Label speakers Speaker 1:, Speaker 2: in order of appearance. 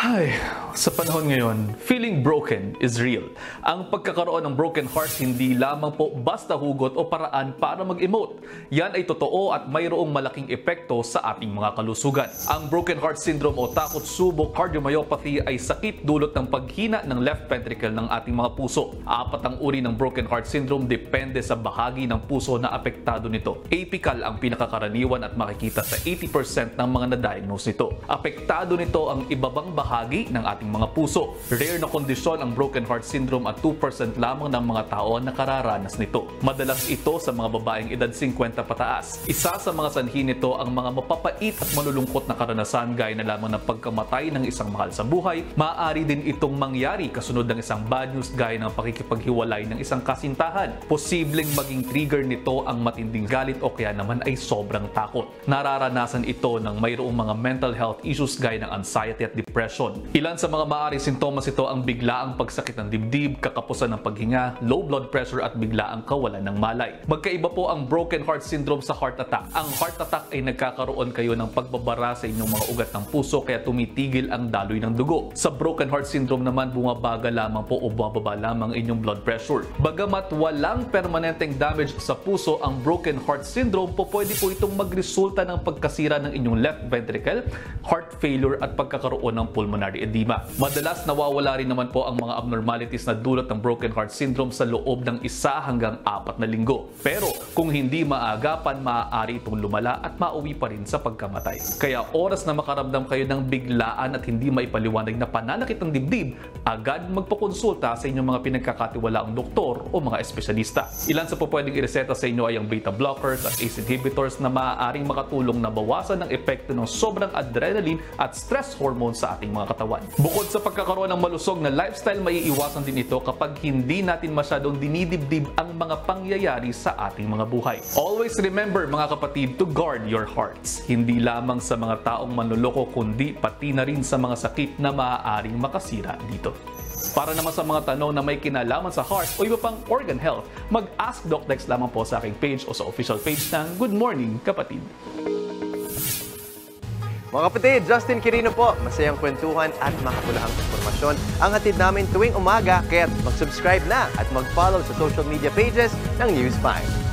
Speaker 1: Ay, sa panahon ngayon, feeling broken is real. Ang pagkakaroon ng broken heart hindi lamang po basta hugot o paraan para mag-emote. Yan ay totoo at mayroong malaking epekto sa ating mga kalusugan. Ang broken heart syndrome o takot subok cardiomyopathy ay sakit dulot ng paghina ng left ventricle ng ating mga puso. Apat ang uri ng broken heart syndrome depende sa bahagi ng puso na apektado nito. Apical ang pinakakaraniwan at makikita sa 80% ng mga na-diagnose nito. Apektado nito ang ibabang bahagi ng ating mga puso. Rare na kondisyon ang broken heart syndrome at 2% lamang ng mga tao ang nakararanas nito. Madalas ito sa mga babaeng edad 50 pataas. Isa sa mga sanhi nito ang mga mapapait at malulungkot na karanasan gaya na lamang ng pagkamatay ng isang mahal sa buhay. Maaari din itong mangyari kasunod ng isang bad news gaya ng pakikipaghiwalay ng isang kasintahan. Posibleng maging trigger nito ang matinding galit o kaya naman ay sobrang takot. Nararanasan ito ng mayroong mga mental health issues gaya ng anxiety at depression. Ilan sa mga maaaring sintomas ito ang biglaang pagsakit ng dibdib, kakapusan ng paghinga, low blood pressure at biglaang kawalan ng malay. Magkaiba po ang broken heart syndrome sa heart attack. Ang heart attack ay nagkakaroon kayo ng pagbabara sa inyong mga ugat ng puso kaya tumitigil ang daloy ng dugo. Sa broken heart syndrome naman bumabaga lamang po o bumababa lamang inyong blood pressure. Bagamat walang permanenteng damage sa puso, ang broken heart syndrome pwede po itong magresulta ng pagkasira ng inyong left ventricle, heart failure at pagkakaroon ng pulmonary edema. Madalas nawawala rin naman po ang mga abnormalities na dulot ng broken heart syndrome sa loob ng 1 hanggang 4 na linggo. Pero kung hindi maagapan, maaari itong lumala at mauwi pa rin sa pagkamatay. Kaya oras na makaramdam kayo ng biglaan at hindi maipaliwanag na pananakit ng dibdib, agad magpakonsulta sa inyong mga pinagkakatiwalaang doktor o mga espesyalista. Ilan sa pwedeng ireseta sa inyo ay ang beta blockers at ACE inhibitors na maaaring makatulong na bawasan ang epekto ng sobrang adrenaline at stress hormone sa ating mga katawan. Bukod sa pagkakaroon ng malusog na lifestyle, maiiwasan din ito kapag hindi natin masyadong dinidibdib ang mga pangyayari sa ating mga buhay. Always remember mga kapatid to guard your hearts. Hindi lamang sa mga taong manloloko kundi pati na rin sa mga sakit na maaaring makasira dito. Para naman sa mga tanong na may kinalaman sa heart o iba pang organ health, mag-ask Doc Dex lamang po sa aking page o sa official page ng Good Morning Kapatid.
Speaker 2: Mga kapatid, Justin Quirino po. Masayang kwentuhan at makapulahang informasyon ang hatid namin tuwing umaga. Kaya mag-subscribe na at mag-follow sa social media pages ng News 5.